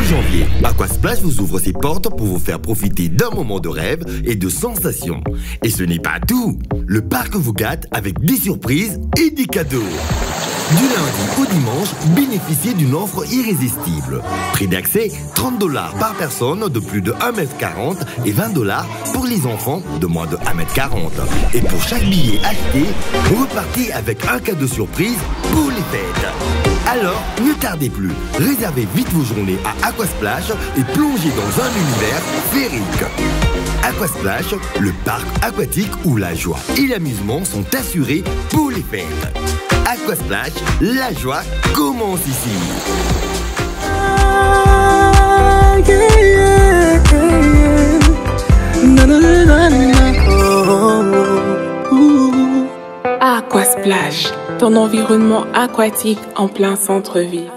janvier, Aquasplash vous ouvre ses portes pour vous faire profiter d'un moment de rêve et de sensations. Et ce n'est pas tout. Le parc vous gâte avec des surprises et des cadeaux. Du lundi au dimanche, bénéficiez d'une offre irrésistible. Prix d'accès, 30 $ par personne de plus de 1,40 m et 20 $ pour les enfants de moins de 1,40 m. Et pour chaque billet acheté, vous repartez avec un cadeau surprise pour les fêtes. Alors, ne tardez plus, réservez vite vos journées à Aquasplash et plongez dans un univers féerique. Aquasplash, le parc aquatique où la joie et l'amusement sont assurés pour les fêtes. Aquasplash, la joie commence ici. Aquasplash, ton environnement aquatique en plein centre-ville.